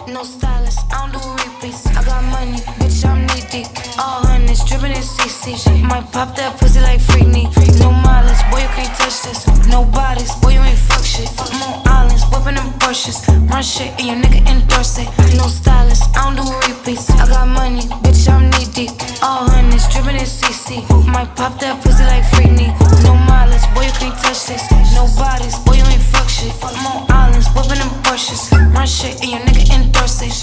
No stylist, I don't do repeats. I got money, bitch, I'm knee deep. All hundreds, drippin' in CC. Might pop that pussy like Freakney. No mileage, boy, you can't touch this. No bodies, boy, you ain't fuck shit. I'm on islands, whippin' them Porsches. Run shit and your nigga endorse it. No stylist, I don't do repeats. I got money, bitch, I'm knee deep. All hundreds, drippin' in CC. Might pop that pussy like Freakney. No mileage, boy, you can't touch this. No bodies, boy, you ain't fuck shit. I'm on islands, whippin' them Porsches. Run shit and your nigga endorse it.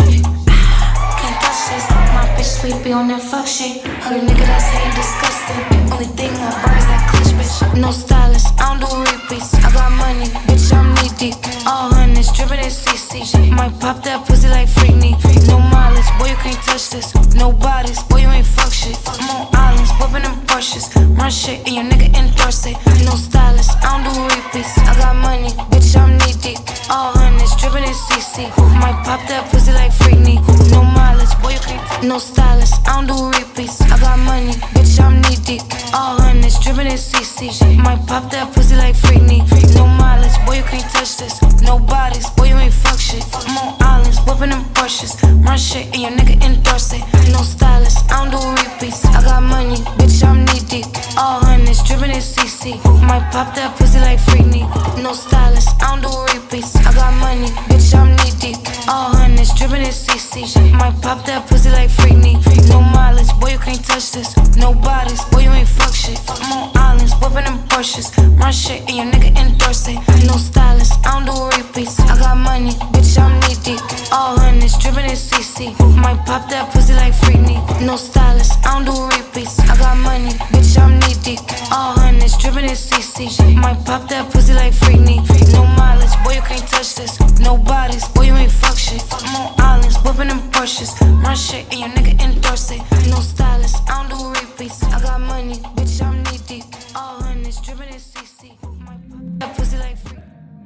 Can't touch this. My bitch sleepy on that fuck shit. Heard a nigga that's hating disgusting. Only thing I buy is that clutch, bitch. No stylist, I don't do repeats. I got money, bitch, I'm knee deep. All hundreds, drippin' in CC. Might pop that pussy like Freakney. No mileage, boy, you can't touch this. No bodies, boy, you ain't fuck shit. I'm on islands, whippin' them Porsches. Run shit and your nigga endorse it. No stylist, I don't do repeats. I got money, bitch, I'm knee deep. All hundreds, drippin' in CC. Might pop that pussy like Freakney. No mileage, boy, you can't. No stylist, I don't do repeats. I got money, bitch, I'm knee deep. All hundreds, drippin' in CC. Might pop that pussy like Freakney. No mileage, boy, you can't touch this. No bodies, boy, you ain't fuck shit. I'm on islands, whippin' them Porsches. Run shit and your nigga endorse it. No stylist, I don't do repeats. I got money, bitch, I'm knee deep. All hundreds, drippin' in CC. Might pop that pussy like Freakney. No stylist, I don't do repeats. I got money, bitch, I'm knee deep. All hundreds, drippin' in CC. Might pop that pussy like Freakney. No mileage, boy, you can't touch this. No bodies, boy, you ain't fuck shit. I'm on islands, whippin' them Porsches. Run shit and your nigga endorse it. No stylist, I don't do repeats. I got money, bitch, I'm knee deep. All hundreds, drippin' in CC. Might pop that pussy like Freakney. No stylist, I don't do repeats. I got money, bitch, I'm knee deep. All hundreds, drippin' in CC. Might pop that pussy like Freakney. No mileage, boy, you can't touch this. No bodies, boy, you ain't fuck shit. I'm on islands, whippin' them Porsches. Run shit and your nigga endorse it. No stylist, I don't do repeats. I got money, bitch, I'm knee deep. All hundreds, drippin' in CC. Might pop that pussy like Freakney.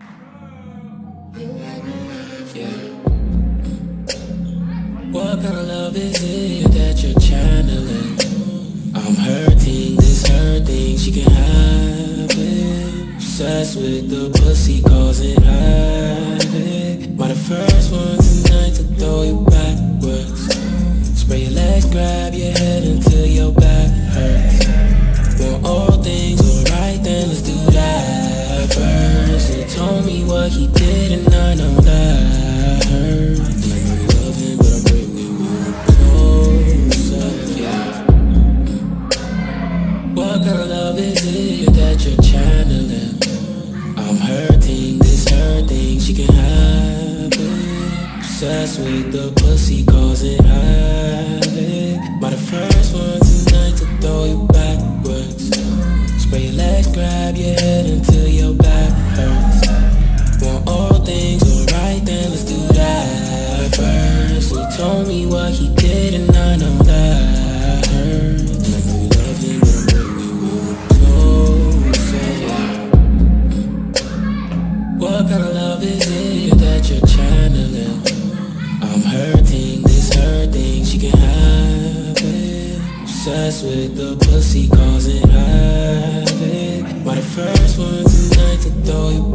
What kind of love is it that you're channeling? I'm hurting, this hurting, she can have it. Obsessed with the pussy, causing havoc. Am I the first one tonight to throw you backwards? Spray your legs, grab your head until your back hurts. Want all things alright, then let's do that first. He told me what he did and I know that hurt. And I know you love him, but I'm bringing you closer. What kind of love is it that you're channeling? I'm hurting, this hurting, she can have it. Obsessed with the pussy, causing havoc. Am I the first one tonight to throw you backwards? Spray your legs, grab your head until your back hurts. Want all things alright, then let's do that first. He told me what he did and I know that hurt. And I know you love him, but I'm bringing you closer. What kind of love is it that you're channeling? I'm hurting, this hurting, she can have it. Obsessed with the pussy, causing havoc. Am I the first one tonight to throw you